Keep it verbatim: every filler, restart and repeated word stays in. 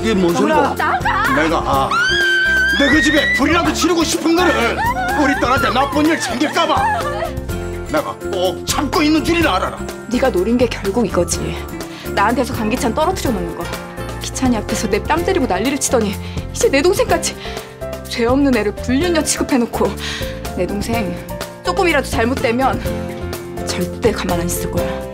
이게 뭔 소리야? 나가! 내가 아, 너그 집에 불이라도 지르고 싶은 거는 우리 딸한테 나쁜 일 생길까봐 내가 꼭 참고 있는 줄이라 알아라. 네가 노린 게 결국 이거지. 나한테서 강기찬 떨어뜨려 놓는 거. 기찬이 앞에서 내 뺨 때리고 난리를 치더니 이제 내 동생까지 죄 없는 애를 불륜녀 취급해놓고 내 동생 조금이라도 잘못되면 절대 가만 안 있을 거야.